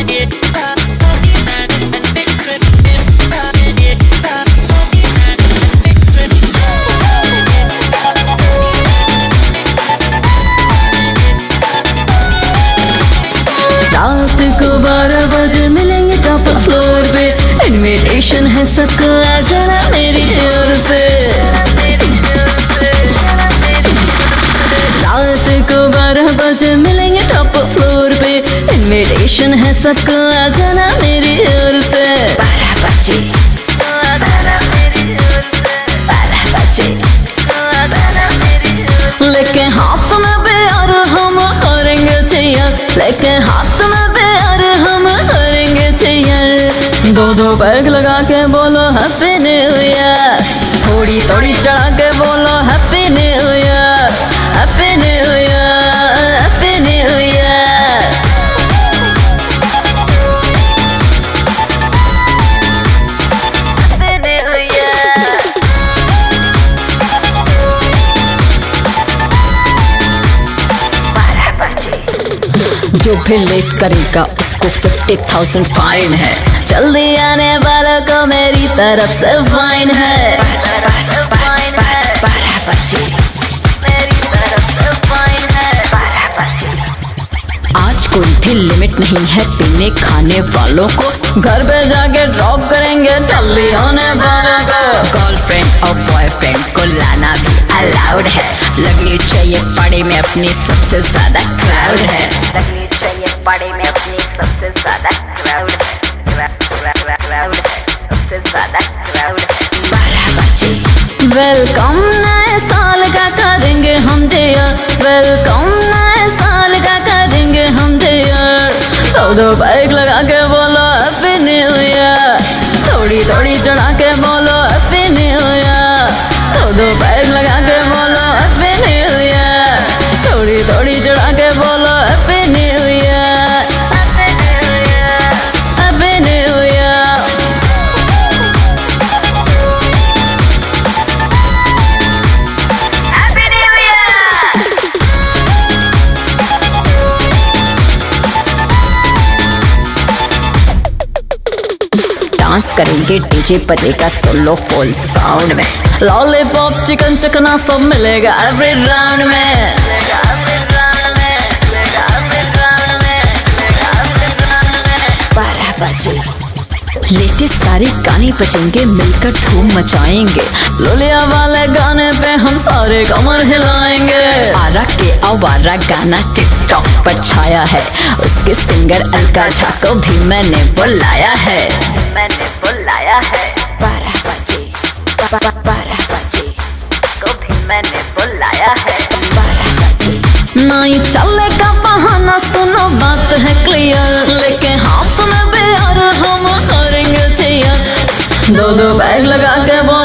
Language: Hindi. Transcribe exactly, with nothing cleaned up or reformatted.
रात को बारह बजे मिलेंगे टॉप फ्लोर पे, इनविटेशन है सबको आ जाना मेरी ओर से। रात को बारह बजे मिलेंगे टॉप फ्लोर पे, इनविटेशन है सबको आ जाना मेरी ओर से। बारह बजे बारह बजे लेके हाथ में प्यार हम करेंगे चैयर, लेके हाथ में प्यार हम करेंगे चैयर। दो दो पैग लगा के बोलो हैप्पी न्यू ईयर, थोड़ी थोड़ी चढ़ा के बोलो happy new year, happy new year, happy new year. जो भी लेट करेगा उसको फिफ्टी थाउजेंड फाइन है, जल्दी आने वालों को मेरी तरफ से फाइन है। बारह बजे मेरी तरफ से फाइन है, बारह बजे। आज कोई भी लिमिट नहीं है पीने खाने वालों को, घर पे जाके ड्रॉप करेंगे जल्दी आने वालों को। गर्लफ्रेंड और बॉयफ्रेंड को लाना भी अलाउड है, लगनी चाहिए पार्टी में अपनी सबसे ज्यादा क्राउड है, लगनी चाहिए पार्टी में अपनी सबसे ज्यादा क्राउड है, क्राउड है, सबसे ज्यादा क्राउड है। बारह बजे वेलकम नए साल का करेंगे हम डियर, वेलकम नए साल का करेंगे हम डियर। दो दो बाइक लगा के बोलो हैप्पी न्यू ईयर, थोड़ी थोड़ी चढ़ा के बोलो हैप्पी न्यू ईयर। दो दो बाइक लगा के बोलो हैप्पी न्यू ईयर, थोड़ी थोड़ी चढ़ा के बोलो happy new year, happy new year, happy new year. Happy new year. Dance करेंगे डीजे बजेगा सोलो फुल साउंड में, लॉलीपॉप चिकन चकना सब मिलेगा एवरी राउंड में। बारह बजे लेटेस्ट सारे गाने बजेंगे, मिलकर धूम मचाएंगे, लोलिया वाले गाने पे हम सारे कमर हिलाएंगे। आरा के आवारा गाना टिकटॉक पर छाया है, उसके सिंगर अलका झा को भी मैंने बुलाया है, मैंने बुलाया है। बारह बजे बारह बजे को भी मैंने बुलाया है, बारह बजे। नहीं चलेगा बहाना, सुनो बात है क्लियर, लेके हाथ में प्यार हम करेंगे चैयर। दो दो बैग लगा के